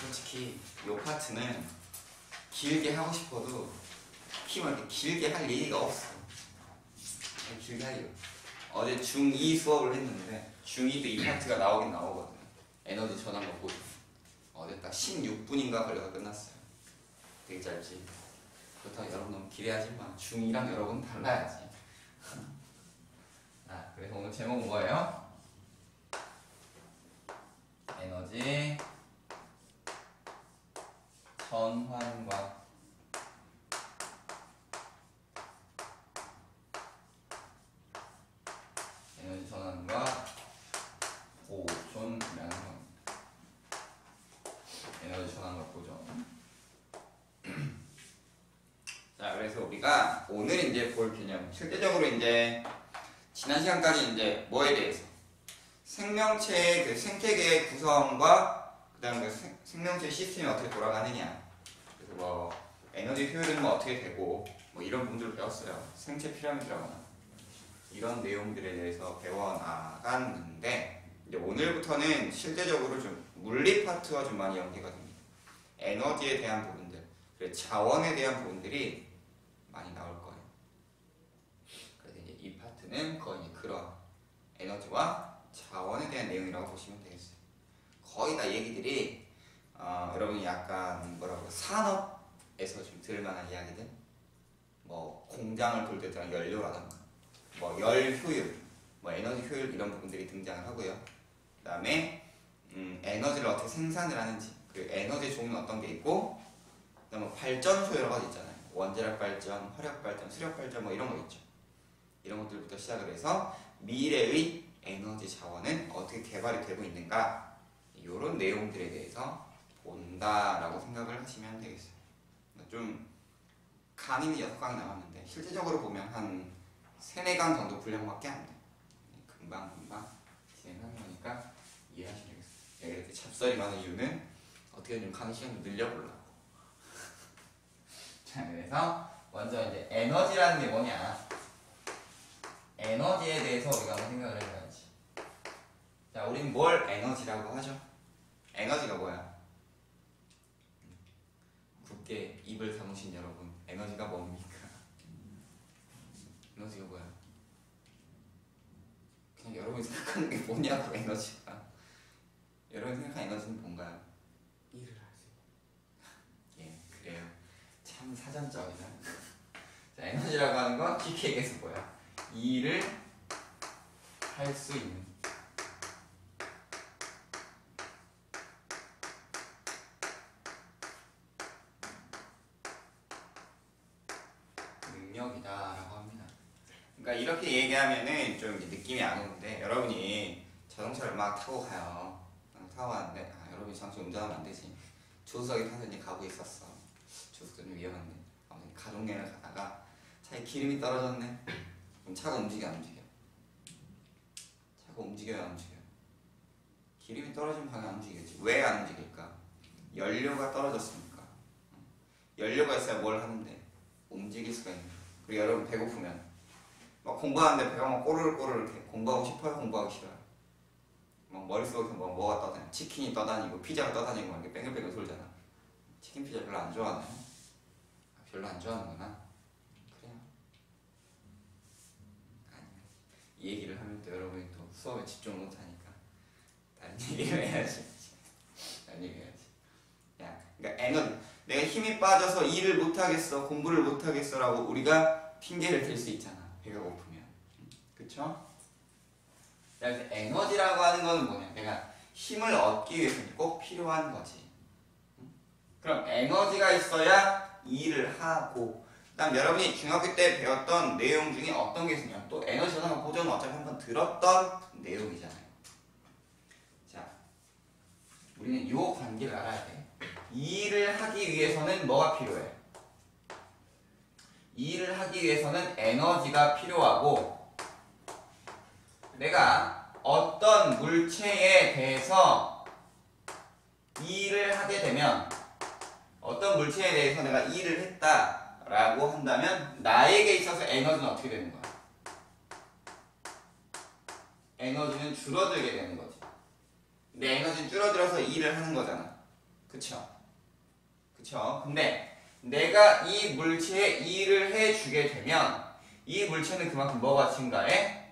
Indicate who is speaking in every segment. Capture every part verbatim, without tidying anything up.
Speaker 1: 솔직히 이 파트는 길게 하고 싶어도 키만 이렇게 길게 할 얘기가 없어. 길게 할 얘기. 어제 중이 수업을 했는데 중이도 이 파트가 나오긴 나오거든. 에너지 전환 거 보죠. 어제 딱 십육 분인가 걸려서 끝났어요. 되게 짧지. 그렇다고 여러분 너무 기대하지 마. 중이랑 여러분 달라야지. 자, 그래서 오늘 제목 뭐예요? 에너지 전환과 에너지 전환과 보존 양형. 에너지 전환과 보존. 자, 그래서 우리가 오늘 이제 볼 개념, 실제적으로 이제 지난 시간까지 이제 뭐에 대해서 생명체의 그 생태계의 구성과 그다음에 그 생, 생명체 시스템이 어떻게 돌아가느냐, 그래서 뭐 에너지 효율은 뭐 어떻게 되고 뭐 이런 부분들을 배웠어요. 생체 피라미드라거나 이런 내용들에 대해서 배워 나갔는데 이제 오늘부터는 실제적으로 좀 물리 파트와 좀 많이 연계가 됩니다. 에너지에 대한 부분들, 그리고 자원에 대한 부분들이 많이 나올 거예요. 그래서 이제 이 파트는 거의 이제 그런 에너지와 자원에 대한 내용이라고 보시면 되겠어요. 거의 다 얘기들이 어, 여러분이 약간 뭐라고 산업에서 좀 들을 만한 이야기들, 뭐 공장을 돌 때 들어간 연료라던가 뭐 열 효율, 뭐 에너지 효율 이런 부분들이 등장을 하고요. 그 다음에 음, 에너지를 어떻게 생산을 하는지, 그 에너지 종류는 어떤 게 있고, 그 다음에 발전소 여러 가지 있잖아요. 원자력 발전, 화력 발전, 수력 발전 뭐 이런 거 있죠. 이런 것들부터 시작을 해서 미래의 에너지 자원은 어떻게 개발이 되고 있는가, 이런 내용들에 대해서 본다라고 생각을 하시면 되겠어요. 좀 강의는 여섯 강 나왔는데 실제적으로 보면 한 세네 강 정도 분량밖에 안 돼요. 금방 금방 진행하는 거니까 이해하시면 되겠어요. 이렇게 잡설이 많은 이유는 어떻게 좀 강의 시간을 늘려보려고. 자, 그래서 먼저 이제 에너지라는 게 뭐냐, 에너지에 대해서 우리가 한번 생각을 해봐야지. 자, 우린 뭘 에너지라고 하죠? 에너지가 뭐야? 굳게 입을 다무신 여러분, 에너지가 뭡니까? 에너지가 뭐야? 그냥 여러분이 생각하는 게 뭐냐고. 에너지가 여러분이 생각하는 에너지는 뭔가요? 일을 할 수 있는. 예, 그래요. 참 사전적이다. 자, 에너지라고 하는 건 쉽게 얘기해서 뭐야? 일을 할 수 있는. 능력이다라고 합니다. 그러니까 이렇게 얘기하면은 좀 이제 느낌이 안 오는데, 여러분이 자동차를 막 타고 가요. 타고 가는데 아, 여러분이 자동차 운전하면 안 되지. 조수석에 타서 이제 가고 있었어. 조수석도 좀 위험한데 아무튼 가족여행을 가다가 차에 기름이 떨어졌네. 그럼 차가 움직여 안 움직여? 차가 움직여야 안 움직여? 기름이 떨어지면 당연히 안 움직이겠지. 왜 안 움직일까? 연료가 떨어졌으니까. 연료가 있어야 뭘 하는데 움직일 수가 있는 거예요. 그리고 여러분 배고프면 막 공부하는데 배가 막 꼬르륵꼬르륵 이렇게 공부하고 싶어요? 공부하기 싫어요? 막 머릿속에서 뭐, 뭐가 떠다니고 치킨이 떠다니고 피자가 떠다니고 막 이렇게 뺑글뺑글 돌잖아. 치킨 피자 별로 안 좋아하나요? 아, 별로 안 좋아하는구나. 그래요? 아니요. 이 얘기를 하면 또 여러분이 또 수업에 집중 못하니까 다른 얘기를 해야지. 다른 얘기 해야지. 야, 그러니까 에너지. 내가 힘이 빠져서 일을 못하겠어, 공부를 못하겠어 라고 우리가 핑계를 댈 수 있잖아. 배가 고프면. 그쵸? 그래서 에너지라고 하는 거는 뭐냐, 내가 힘을 얻기 위해서 꼭 필요한 거지. 그럼 에너지가 있어야 일을 하고, 그 다음 여러분이 중학교 때 배웠던 내용 중에 어떤 게 있으냐, 또 에너지 전환과 보존은 어차피 한번 들었던 내용이잖아요. 자, 우리는 이 관계를 알아야 돼. 일을 하기 위해서는 뭐가 필요해? 일을 하기 위해서는 에너지가 필요하고, 내가 어떤 물체에 대해서 일을 하게 되면, 어떤 물체에 대해서 내가 일을 했다라고 한다면 나에게 있어서 에너지는 어떻게 되는 거야? 에너지는 줄어들게 되는 거지. 내 에너지는 줄어들어서 일을 하는 거잖아. 그쵸? 그쵸? 근데 내가 이 물체에 일을 해주게 되면 이 물체는 그만큼 뭐가 증가해?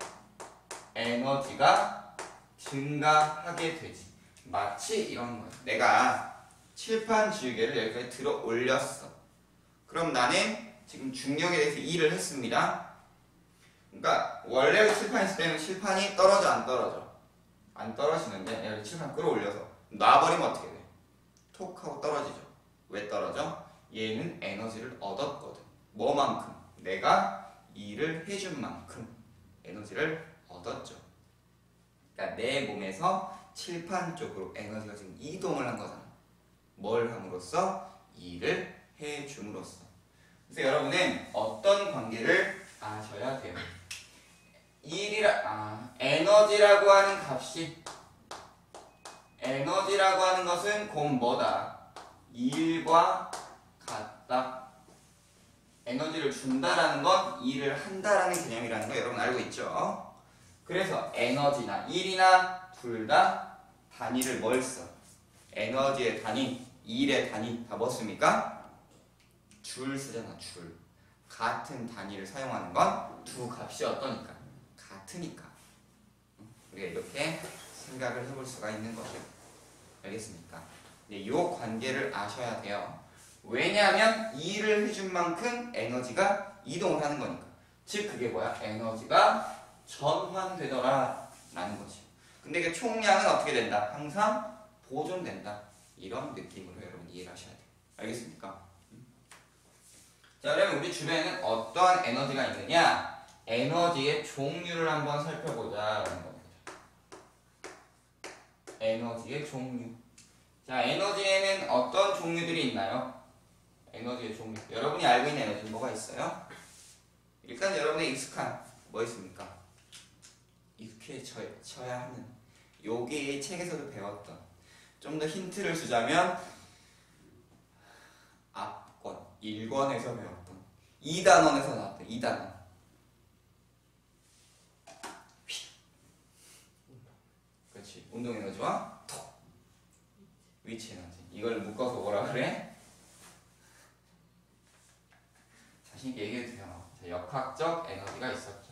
Speaker 1: 에너지가 증가하게 되지. 마치 이런 거야. 내가 칠판 지우개를 여기까지 들어 올렸어. 그럼 나는 지금 중력에 대해서 일을 했습니다. 그러니까 원래 칠판이 있을 때는 칠판이 떨어져 안 떨어져? 안 떨어지는데 내가 칠판 끌어올려서 놔버리면 어떻게 돼? 톡 하고 떨어지죠. 왜 떨어져? 얘는 에너지를 얻었거든. 뭐만큼? 내가 일을 해준 만큼 에너지를 얻었죠. 그러니까 내 몸에서 칠판 쪽으로 에너지가 지금 이동을 한 거잖아. 뭘 함으로써? 일을 해줌으로써. 그래서 여러분은 어떤 관계를 아셔야 돼요. 일이라, 아, 에너지라고 하는 값이, 에너지라고 하는 것은 곧 뭐다? 일과 같다. 에너지를 준다라는 건 일을 한다라는 개념이라는 거 여러분 알고 있죠? 그래서 에너지나 일이나 둘 다 단위를 뭘 써? 에너지의 단위, 일의 단위 다 뭐 씁니까? 줄 쓰잖아, 줄. 같은 단위를 사용하는 건 두 값이 어떠니까? 같으니까. 우리가 이렇게 생각을 해볼 수가 있는 거죠. 알겠습니까? 네, 이 관계를 아셔야 돼요. 왜냐하면 일을 해준 만큼 에너지가 이동을 하는 거니까. 즉 그게 뭐야? 에너지가 전환되더라 라는 거지. 근데 그 총량은 어떻게 된다? 항상 보존된다. 이런 느낌으로 여러분 이해를 하셔야 돼요. 알겠습니까? 자, 그러면 우리 주변에는 어떠한 에너지가 있느냐? 에너지의 종류를 한번 살펴보자라는 겁니다. 에너지의 종류. 자, 에너지에는 어떤 종류들이 있나요? 에너지의 종류. 여러분이 알고 있는 에너지는 뭐가 있어요? 일단 여러분의 익숙한 뭐 있습니까? 익숙해져야 하는. 요게 책에서도 배웠던. 좀 더 힌트를 주자면 앞권, 일 권에서 배웠던 이 단원에서 나왔던 이 단원. 그렇지. 운동 에너지와 톡. 위치 에너지. 이걸 묶어서 뭐라 그래? 자신있게 얘기해도 돼요. 자, 역학적 에너지가 있었죠.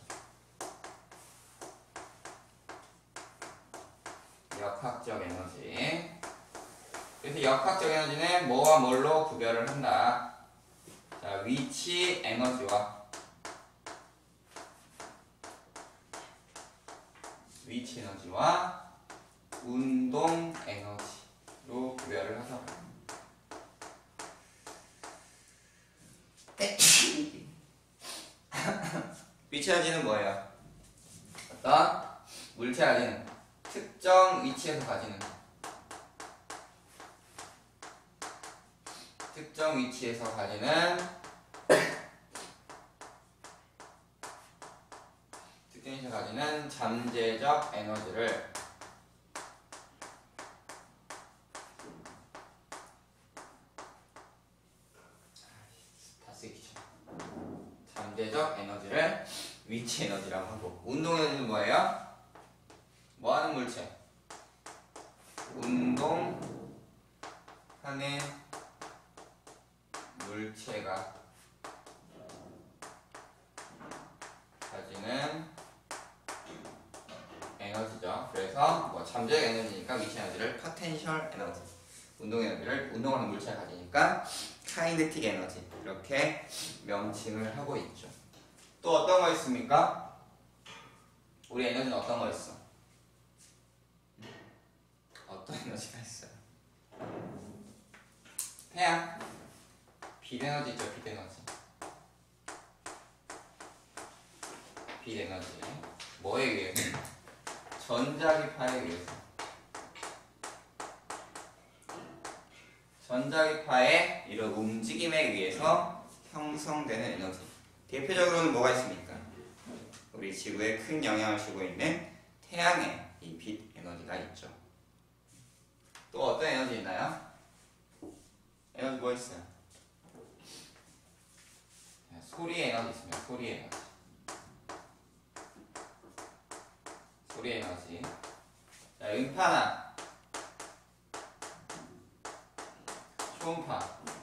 Speaker 1: 역학적 에너지. 그래서 역학적 에너지는 뭐와 뭘로 구별을 한다. 자, 위치 에너지와 위치 에너지와 운동 에너지로 구별을 하죠. 위치 에너지는 뭐예요? 어떤 물체 가지는 특정 위치에서 가지는 특정 위치에서 가지는 특정 위치에서 가지는 잠재적 에너지를 다 쓰기 잠재적 에너지를 위치 에너지라고 하고, 운동 에너지는 뭐예요? 뭐 하는 물체? 운동하는 물체가 가지는 에너지죠. 그래서 뭐 잠재적 에너지니까 위치 에너지를 포텐셜 에너지, 운동 에너지를 운동하는 물체가 가지니까 카이네틱 에너지, 이렇게 명칭을 하고 있죠. 또 어떤 거 있습니까? 우리 에너지는 어떤 거 있어? 어떤 에너지가 있어요? 태양, 빛 에너지 있죠. 빛 에너지. 빛 에너지. 뭐에 의해서? 전자기파에 의해서. 전자기파의 이런 움직임에 의해서 형성되는 에너지. 대표적으로는 뭐가 있습니까? 우리 지구에 큰 영향을 주고 있는 태양의 이 빛 에너지가 있죠. 또 어떤 에너지 있나요? 에너지 뭐 있어요? 소리 에너지 있습니다. 소리 에너지. 소리 에너지. 자, 음파나 초음파.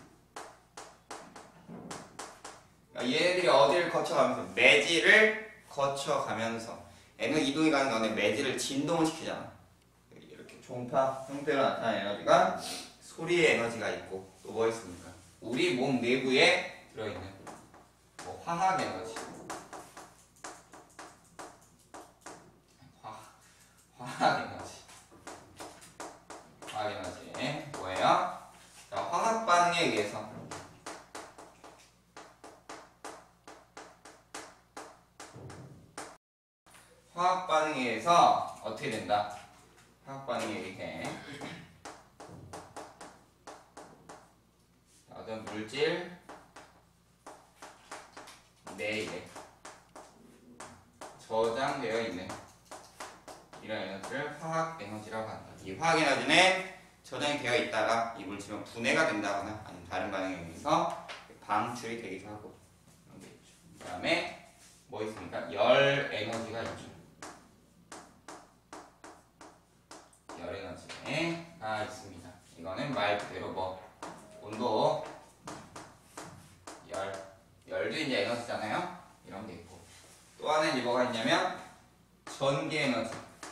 Speaker 1: 그러니까 얘네들이 어디를 거쳐가면서 매질을 거쳐가면서 에너지 이동이 가는 가운데 매질을 진동을 시키잖아. 이렇게 초음파 형태로 나타나는 에너지가 소리의 에너지가 있고 또 뭐 있습니까? 우리 몸 내부에 들어있는 뭐 화학 에너지. 화, 화학 에너지. 화학 에너지 뭐예요? 자, 화학 반응에 의해서 화학 반응에 의해서 어떻게 된다? 화학 반응에 의해 어떤 물질 내에 저장되어 있는 이런 에너지를 화학 에너지라고 한다. 이 화학 에너지는 저장이 되어 있다가 이 물질은 분해가 된다거나 아니면 다른 반응에 의해서 방출이 되기도 하고 그런 게 있죠. 그 다음에 뭐 있습니까? 열 에너지가 있죠. 열 에너지가 있습니다. 이거는 말 그대로 뭐 온도, 열, 열도 이제 에너지잖아요. 이런 게 있고 또 하나는 이제 뭐가 있냐면 전기 에너지.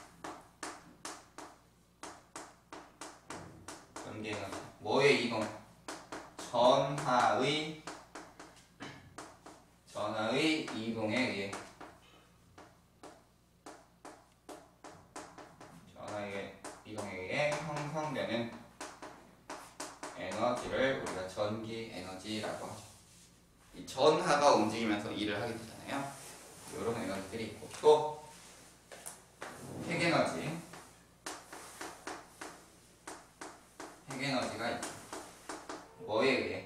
Speaker 1: 전기 에너지. 뭐의 이동? 전하의 전하의 이동에 의해 전하의 이동에 의해 형성되는 에너지를 우리가 전기 에너지라고 하죠. 이 전하가 움직이면서 일을 하게 되잖아요. 이런 에너지들이 있고 또 핵에너지. 핵에너지가 있죠. 뭐에 의해?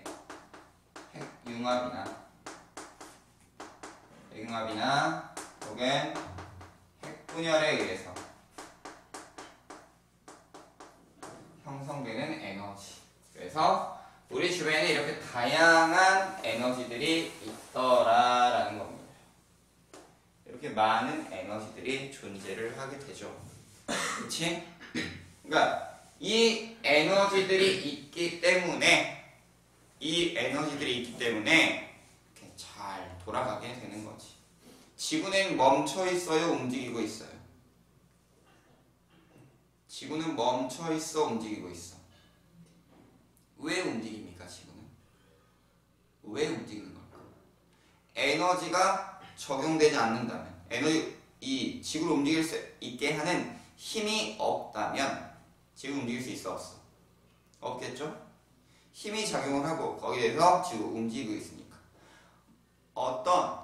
Speaker 1: 핵융합이나 핵융합이나 혹은 핵분열에 의해서 형성되는 에너지. 그래서 우리 주변에 이렇게 다양한 에너지들이 있더라라는 겁니다. 이렇게 많은 에너지들이 존재를 하게 되죠. 그렇지? 그러니까 이 에너지들이 있기 때문에 이 에너지들이 있기 때문에 이렇게 잘 돌아가게 되는 거지. 지구는 멈춰 있어요, 움직이고 있어요? 지구는 멈춰 있어, 움직이고 있어. 왜 움직입니까, 지구는? 왜 움직이는 걸까? 에너지가 적용되지 않는다면, 에너지, 이 지구를 움직일 수 있게 하는 힘이 없다면 지구 움직일 수 있어, 없어? 없겠죠? 힘이 작용을 하고 거기에 대해서 지구 움직이고 있으니까 어떤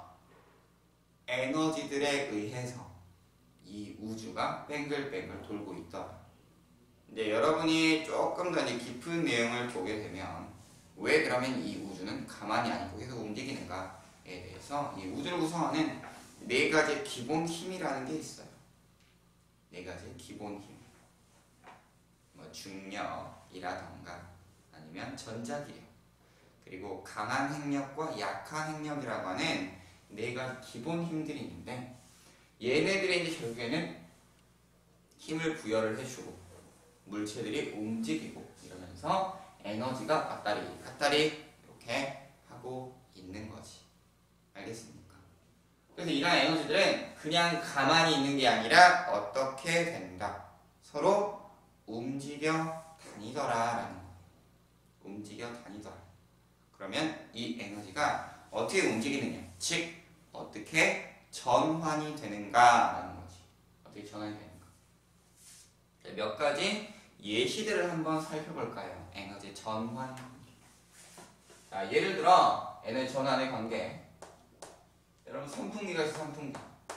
Speaker 1: 에너지들에 의해서 이 우주가 뱅글뱅글 돌고 있더라. 이제 여러분이 조금 더 이제 깊은 내용을 보게 되면 왜 그러면 이 우주는 가만히 안 있고 계속 움직이는가에 대해서 이 우주를 구성하는 네 가지 기본 힘이라는 게 있어요. 네 가지 기본 힘. 뭐 중력이라던가 아니면 전자기력, 그리고 강한 핵력과 약한 핵력이라고 하는 네 가지 기본 힘들이 있는데 얘네들이 이제 결국에는 힘을 부여를 해주고 물체들이 움직이고 이러면서 에너지가 왔다리 갔다리 이렇게 하고 있는 거지. 알겠습니까? 그래서 이런 에너지들은 그냥 가만히 있는 게 아니라 어떻게 된다. 서로 움직여 다니더라라는 거예요. 움직여 다니더라. 그러면 이 에너지가 어떻게 움직이느냐, 즉 어떻게 전환이 되는가라는 거지. 어떻게 전환이 되는가. 몇 가지 예시들을 한번 살펴볼까요? 에너지 전환. 자, 예를 들어 에너지 전환의 관계. 여러분 선풍기가 있어, 선풍기.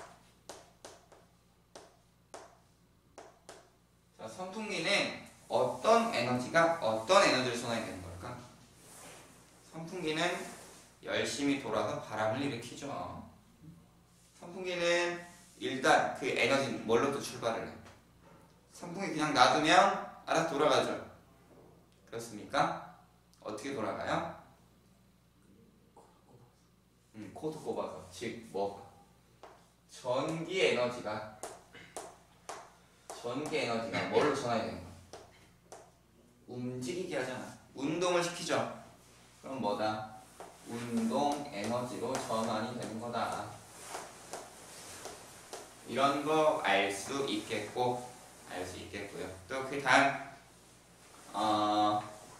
Speaker 1: 자, 선풍기는 어떤 에너지가 어떤 에너지를 전환이 되는 걸까? 선풍기는 열심히 돌아서 바람을 일으키죠. 선풍기는 일단 그 에너지는 뭘로부터 출발을 해? 선풍기 그냥 놔두면 알아서 돌아가죠. 그렇습니까? 어떻게 돌아가요? 음, 코드 꼽아서. 즉 뭐? 전기 에너지가 전기 에너지가 뭐를 전환이 되는 거야? 움직이게 하잖아. 운동을 시키죠. 그럼 뭐다? 운동 에너지로 전환이 되는 거다. 이런 거 알 수 있겠고, 알 수 있겠고요. 또 그 다음, 어,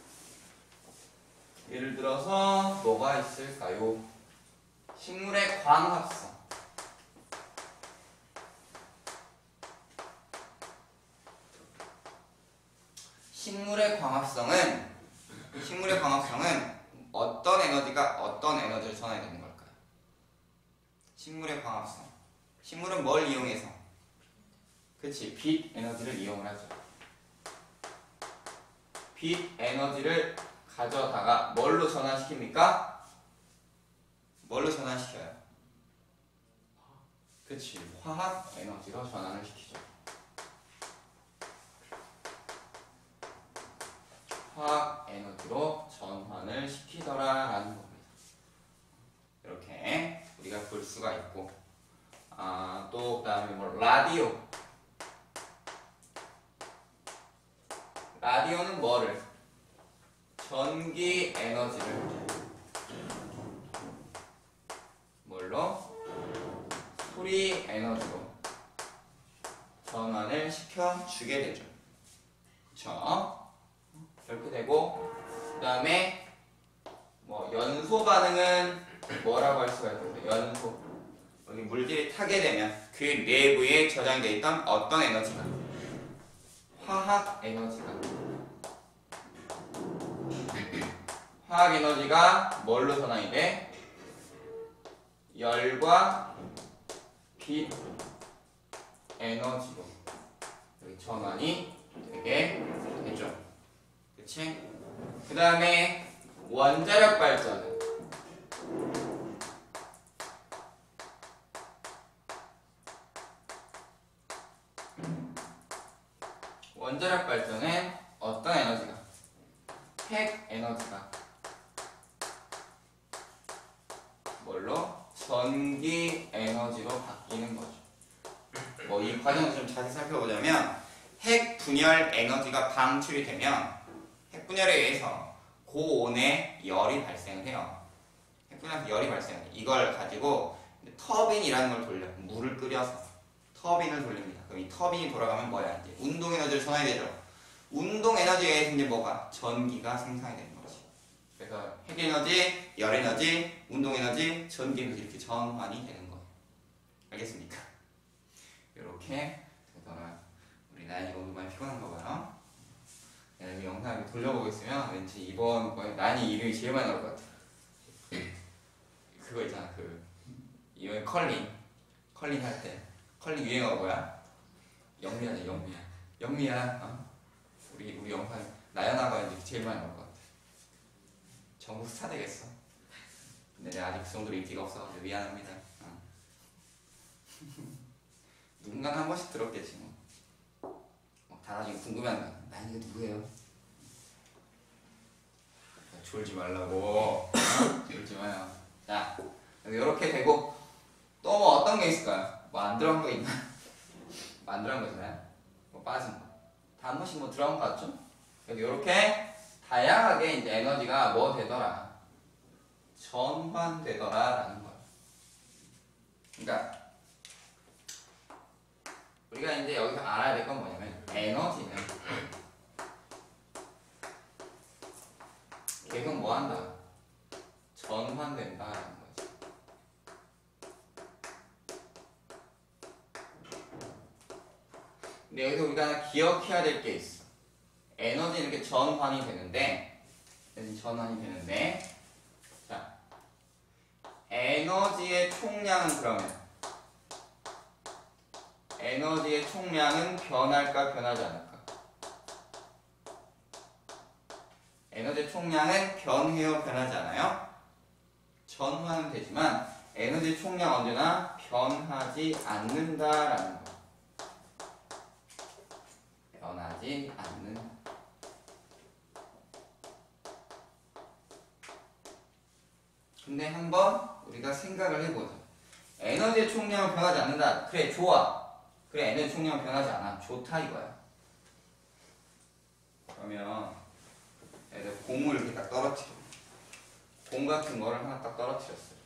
Speaker 1: 예를 들어서 뭐가 있을까요? 식물의 광합성. 식물의 광합성은 식물의 광합성은 어떤 에너지가 어떤 에너지를 전환이 되는 걸까요? 식물의 광합성. 식물은 뭘 이용해서? 그치, 빛 에너지를 이용을 하죠. 빛 에너지를 가져다가 뭘로 전환시킵니까? 뭘로 전환시켜요? 그치, 화학 에너지로 전환을 시키죠. 화학 에너지로 전환을 시키더라라는 겁니다. 이렇게 우리가 볼 수가 있고, 아, 또 그다음에 뭐 라디오. 라디오는 뭐를? 전기 에너지를 뭘로? 소리 에너지로 전환을 시켜주게 되죠. 그쵸? 이렇게 되고, 그 다음에 뭐 연소 반응은 뭐라고 할 수가 있겠어요? 연소. 여기 물질이 타게 되면 그 내부에 저장되어 있던 어떤 에너지가? 화학 에너지가. 화학 에너지가 뭘로 전환이 돼? 열과 빛 에너지로 여기 전환이 되게 되죠. 그치? 그 다음에 원자력 발전은 원자력 발전은 어떤 에너지가? 핵 에너지가 뭘로? 전기 에너지로 바뀌는 거죠. 뭐 이 과정을 좀 자세히 살펴보자면 핵 분열 에너지가 방출이 되면 핵 분열에 의해서 고온의 열이 발생을 해요. 핵 분열에서 열이 발생해요. 이걸 가지고 터빈이라는 걸 돌려. 물을 끓여서 터빈을 돌립니다. 그럼 이 터빈이 돌아가면 뭐야? 이제 운동 에너지를 전환이 되죠. 운동 에너지에 의해서 이제 뭐가? 전기가 생산이 되는 거지. 그래서 핵 에너지, 열 에너지, 운동 에너지, 전기 에너지 이렇게 전환이 되는 거예요. 알겠습니까? 이렇게 되더라. 우리 나연이가 오늘 많이 피곤한가 봐요. 내가 이 영상을 돌려보고 있으면 왠지 이번 거에 나연이 이름이 제일 많이 나올 것 같아. 그거 있잖아, 그 이번 컬링 컬링 할 때 컬링 유행어가 뭐야? 영미야지, 영미야. 영미야. 어? 우리 우리 영상 나연아가 이제 제일 많이 나올 것 같아. 전국 스타 되겠어. 근데 내가 아직 그 정도로 인기가 없어가지고 미안합니다. 어. 누군가는 한 번씩 들었겠지 뭐. 어, 다 나중에 궁금해한다. 나연이가 누구예요? 졸지 말라고. 졸지 마요. 자, 이렇게 되고 또 뭐 어떤 게 있을까요? 뭐 안 들어간 거 있나? 뭐 안 들어간 거잖아요. 뭐 빠진 거. 다 한 번씩 뭐 들어간 거 같죠? 그래서 이렇게 다양하게 이제 에너지가 뭐 되더라? 전환되더라라는 거예요. 그러니까 우리가 이제 여기서 알아야 될 건 뭐냐면 에너지는 계속 뭐 한다? 전환된다라는 거지. 근데 여기서 우리가 하나 기억해야 될 게 있어. 에너지는 이렇게 전환이 되는데, 전환이 되는데, 자, 에너지의 총량은 그러면 에너지의 총량은 변할까 변하지 않을까? 에너지의 총량은 변해요, 변하지 않아요? 전환은 되지만 에너지 총량 언제나 변하지 않는다라는 거. 변하지 않는. 근데 한번 우리가 생각을 해보자. 에너지의 총량은 변하지 않는다. 그래, 좋아. 그래, 에너지 총량은 변하지 않아. 좋다 이거야. 그러면 얘들 공을 이렇게 딱 떨어뜨려. 공 같은 거를 하나 딱 떨어뜨렸어요.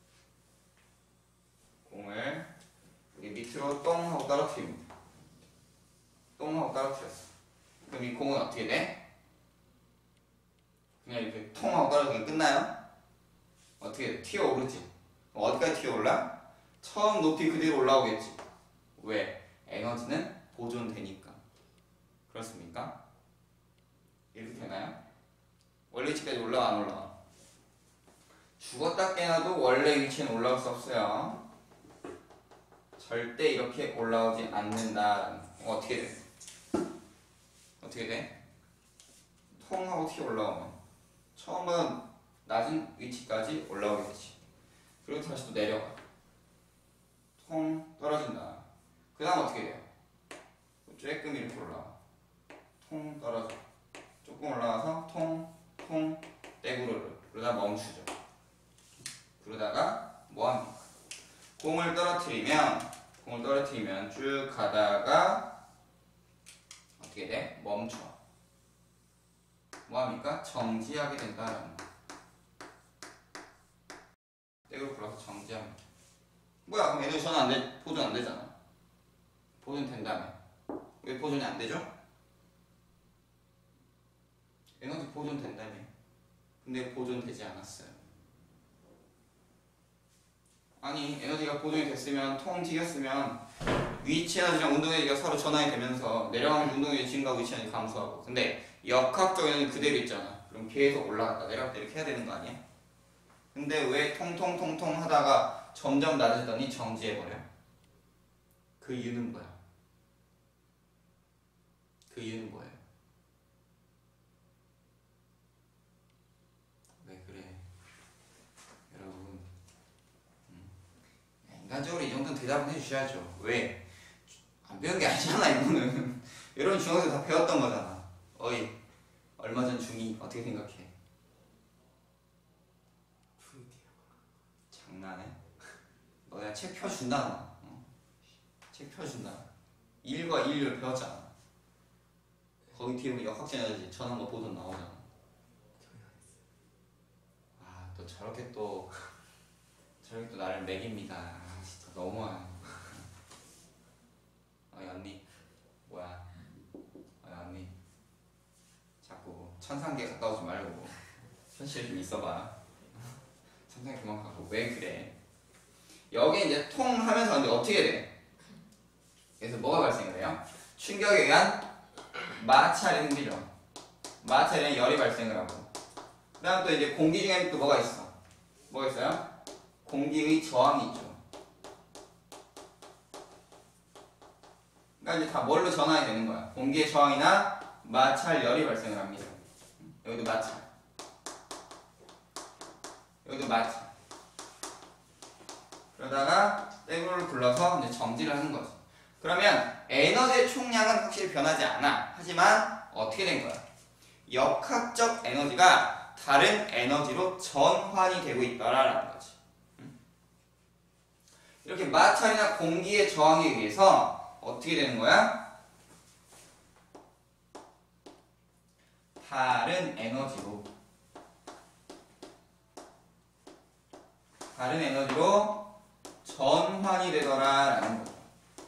Speaker 1: 공을 여기 밑으로 똥 하고 떨어뜨립니다. 똥 하고 떨어뜨렸어. 그럼 이 공은 어떻게 돼? 그냥 이렇게 통 하고 떨어지면 끝나요? 어떻게 돼? 튀어오르지. 어디까지 튀어올라? 처음 높이 그대로 올라오겠지. 왜? 에너지는 보존되니까. 그렇습니까? 이렇게 되나요? 원래 위치까지 올라와 안 올라와? 죽었다 깨어나도 원래 위치는 올라올 수 없어요. 절대 이렇게 올라오지 않는다라는 거. 어떻게 돼? 어떻게 돼? 통하고 튀어 올라오면 처음은 낮은 위치까지 올라오겠지. 그리고 다시 또 내려가. 통 떨어진다. 그 다음 어떻게 돼요? 조금 이렇게 올라와. 통 떨어져. 조금 올라와서 통, 통, 떼구르르. 그러다 멈추죠. 그러다가 뭐합니까? 공을 떨어뜨리면 공을 떨어뜨리면 쭉 가다가 어떻게 돼? 멈춰. 뭐합니까? 정지하게 된다라는 거. 떼구르 불러서 정지합니다. 뭐야? 그럼 에너지 전환 안 돼? 보존 안 되잖아. 보존 된다며. 왜 보존이 안 되죠? 에너지 보존 된다며. 근데 보존되지 않았어요. 아니 에너지가 보존이 됐으면 통 튀겼으면 위치 에너지랑 운동 에너지가 서로 전환이 되면서 내려가면 운동 에너지 증가하고 위치 에너지 감소하고. 근데 역학적 에너지 그대로 있잖아. 그럼 계속 올라갔다 내려갔다 이렇게 해야 되는 거 아니야? 근데 왜 통통통통 하다가 점점 낮아지더니 정지해버려? 그 이유는 뭐야? 그 이유는 뭐예요? 왜 그래? 여러분 음. 인간적으로 이 정도는 대답은 해주셔야죠. 왜? 안 배운 게 아니잖아 이거는. 여러분 중학교 다 배웠던 거잖아. 어이 얼마 전 중이 어떻게 생각해? 장난해? 너 내가 책 펴준다 너. 어? 책 펴준다. 일과 일을 배웠잖아. 거기 뒤에 보면 역학제너지 전환과 보존 나오잖아. 아, 또 저렇게 또 저렇게 또 나를 매깁니다. 아, 진짜 너무하네. 어이 언니 뭐야? 어이 언니 자꾸 천상계 갔다 오지 말고 현실에 좀 있어봐. 천상계 그만 가고. 왜 그래? 여기 이제 통 하면서 이제 어떻게 돼? 그래서 뭐가 발생을 해요? 충격에 의한 마찰이 생기죠. 마찰에 의한 열이 발생을 하고. 그 다음 또 이제 공기 중에 또 뭐가 있어? 뭐가 있어요? 공기의 저항이 있죠. 그러니까 이제 다 뭘로 전환이 되는 거야? 공기의 저항이나 마찰 열이 발생을 합니다. 여기도 마찰. 여기도 마찰. 그러다가 떼구를 불러서 이제 정지를 하는 거지. 그러면 에너지의 총량은 확실히 변하지 않아. 하지만 어떻게 된 거야? 역학적 에너지가 다른 에너지로 전환이 되고 있다라는 거지. 이렇게 마찰이나 공기의 저항에 의해서 어떻게 되는 거야? 다른 에너지로 다른 에너지로 전환이 되더라라는 거죠.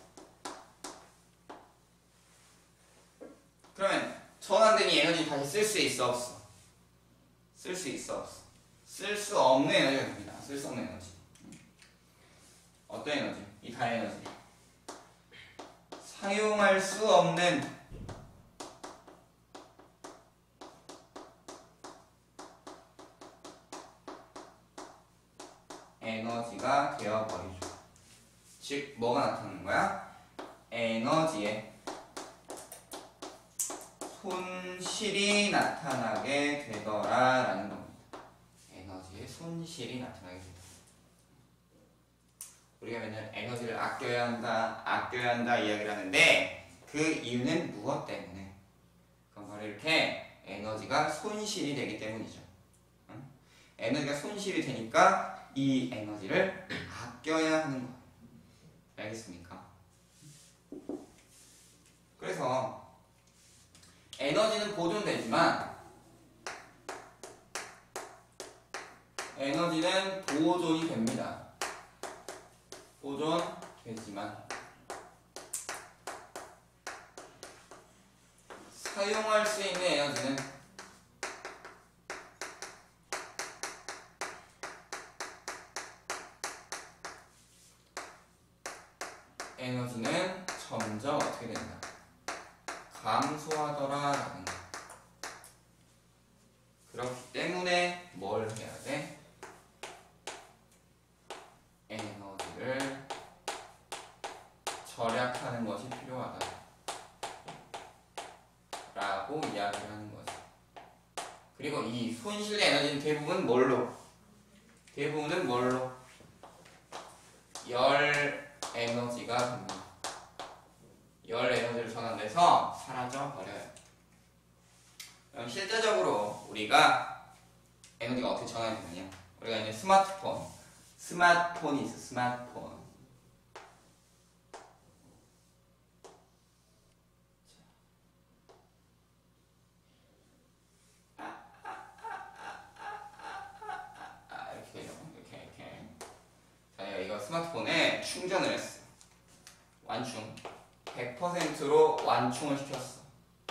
Speaker 1: 그러면 전환된 이 에너지 다시 쓸 수 있어 없어? 쓸 수 있어 없어? 쓸 수 없는 에너지가 됩니다. 쓸 수 없는 에너지. 어떤 에너지? 이 다에너지. 사용할 수 없는 에너지가 되어버리죠. 즉 뭐가 나타나는 거야? 에너지의 손실이 나타나게 되더라라는 겁니다. 에너지의 손실이 나타나게 되더라. 우리가 맨날 에너지를 아껴야 한다, 아껴야 한다 이야기를 하는데 그 이유는 무엇 때문에? 그건 바로 이렇게 에너지가 손실이 되기 때문이죠. 응? 에너지가 손실이 되니까 이 에너지를 아껴야 하는 거예요. 알겠습니까? 그래서 에너지는 보존되지만 에너지는 보존이 됩니다. 보존 되지만 사용할 수 있는 에너지는 에너지는 점점 어떻게 된다? 감소하더라라는 거. 그렇기 때문에 뭘 해야 돼? 에너지를 절약하는 것이 필요하다 라고 이야기를 하는 거죠. 그리고 이 손실의 에너지는 대부분 뭘로? 대부분은 뭘로? 열 에너지가 됩니다. 열 에너지를 전환돼서 사라져 버려요. 그럼 실제적으로 우리가 에너지가 어떻게 전환이 되느냐? 우리가 이제 스마트폰, 스마트폰이 있어, 스마트폰. 아, 이렇게 이렇게 이렇게. 자, 내가 이거 스마트폰에 충전을 했어. 완충. 백 퍼센트로 완충을 시켰어.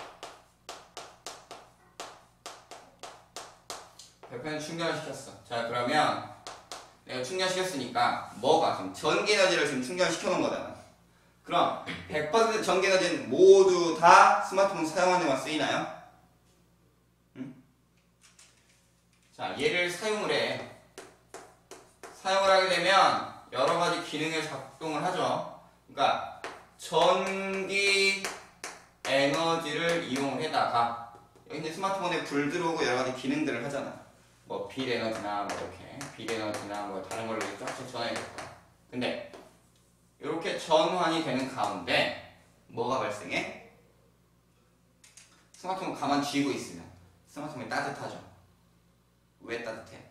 Speaker 1: 백 퍼센트 충전을 시켰어. 자, 그러면 내가 충전시켰으니까 뭐가 지금 전기 에너지를 지금 충전시켜 놓은 거잖아. 그럼 백 퍼센트 전기 에너지는 모두 다 스마트폰 사용하는 데만 쓰이나요? 응? 자, 얘를 사용을 해. 사용을 하게 되면 여러 가지 기능을 작동을 하죠. 그러니까 전기 에너지를 이용을 해다가 여기 이제 스마트폰에 불 들어오고 여러 가지 기능들을 하잖아. 뭐 빌 에너지나 뭐 이렇게 빌 에너지나 뭐 다른 걸로 쫙쫙 전환해줬다. 근데 이렇게 전환이 되는 가운데 뭐가 발생해? 스마트폰 가만 쥐고 있으면 스마트폰이 따뜻하죠. 왜 따뜻해?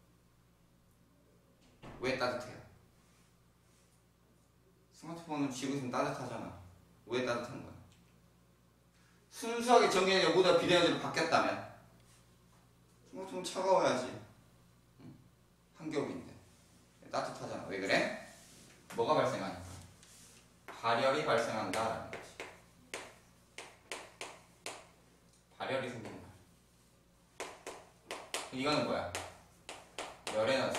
Speaker 1: 왜 따뜻해요? 스마트폰을 쥐고 있으면 따뜻하잖아. 왜 따뜻한 거야? 순수하게 전기 에너지가 모두 빌 에너지로 바뀌었다면 스마트폰 차가워야지. 한겨울인데 따뜻하잖아. 왜 그래? 뭐가 발생하니까? 발열이 발생한다라는 거지. 발열이 생긴다. 이거는 뭐야? 열 에너지.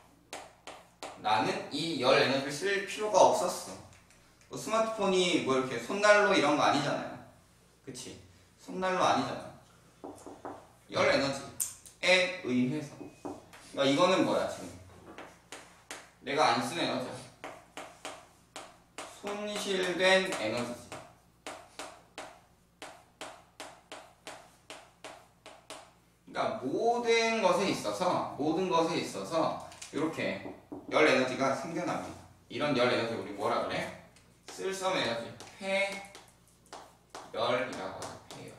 Speaker 1: 나는 이 열 에너지를 쓸 필요가 없었어. 뭐 스마트폰이 뭐 이렇게 손난로 이런 거 아니잖아요. 그치? 손난로 아니잖아. 열 에너지에 의해서. 그러니까 이거는 뭐야 지금? 내가 안 쓰는 에너지야. 손실된 에너지지. 그러니까 모든 것에 있어서 모든 것에 있어서 이렇게 열 에너지가 생겨납니다. 이런 열 에너지 우리 뭐라 그래? 쓸 수 없는 에너지 폐열이라고 하죠. 폐열.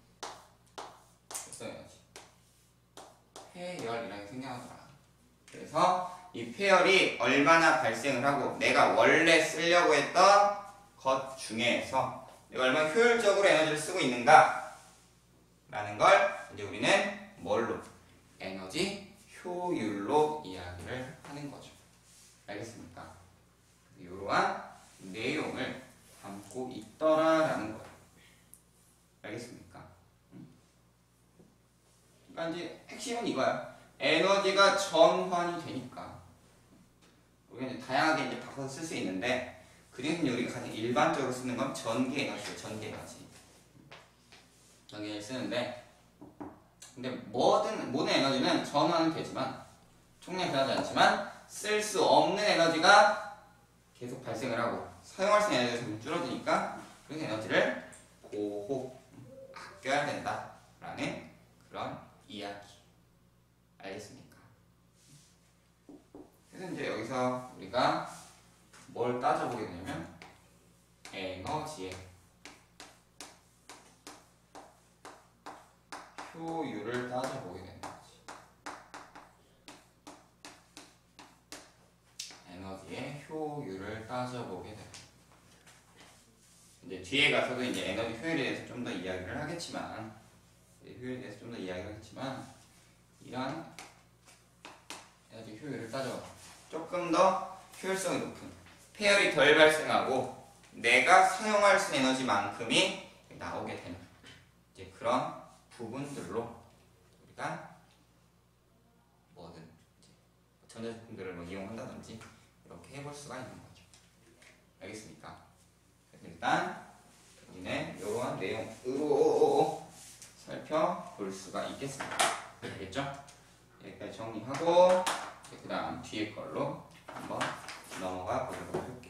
Speaker 1: 쓸 수 없는 에너지 폐열이라는 게 생겨나더라. 그래서 이 폐열이 얼마나 발생을 하고 내가 원래 쓰려고 했던 것 중에서 내가 얼마나 효율적으로 에너지를 쓰고 있는가 라는 걸 이제 우리는 뭘로? 에너지 효율로 이야기를 하는 거죠. 알겠습니까? 이러한 내용을 담고 있더라라는 거예요. 알겠습니까? 그러니까 이제 핵심은 이거야. 에너지가 전환이 되니까 우리가 이제 다양하게 이제 바꿔서 쓸 수 있는데 그중에서 우리가 가장 일반적으로 쓰는 건 전기 에너지예요. 전기 에너지. 전기 에너지 쓰는데 근데 뭐든 모든 에너지는 전환은 되지만 총량이 변하지 않지만 쓸 수 없는 에너지가 계속 발생을 하고 사용할 수 있는 에너지가 좀 줄어드니까 그래서 에너지를 보호 아껴야 된다라는 그런 이야기. 알겠습니까? 그래서 이제 여기서 우리가 뭘 따져보게 되냐면 에너지의 효율을 따져보게 되는 거지. 에너지의 효율을 따져보게 되는 거지. 이제 뒤에 가서도 이제 에너지 효율에 대해서 좀 더 이야기를 하겠지만 효율에 대해서 좀 더 이야기를 하겠지만 이런 아주 효율을 따져 조금 더 효율성이 높은 폐열이 덜 발생하고 내가 사용할 수 있는 에너지만큼이 나오게 되는 이제 그런 부분들로 우리가 뭐든 이제 전자제품들을 뭐 이용한다든지 이렇게 해볼 수가 있는 거죠. 알겠습니까? 일단 여기는 이러한 내용으로 살펴볼 수가 있겠습니다. 알겠죠? 여기까지 정리하고 그 다음 뒤에 걸로 한번 넘어가 보도록 할게요.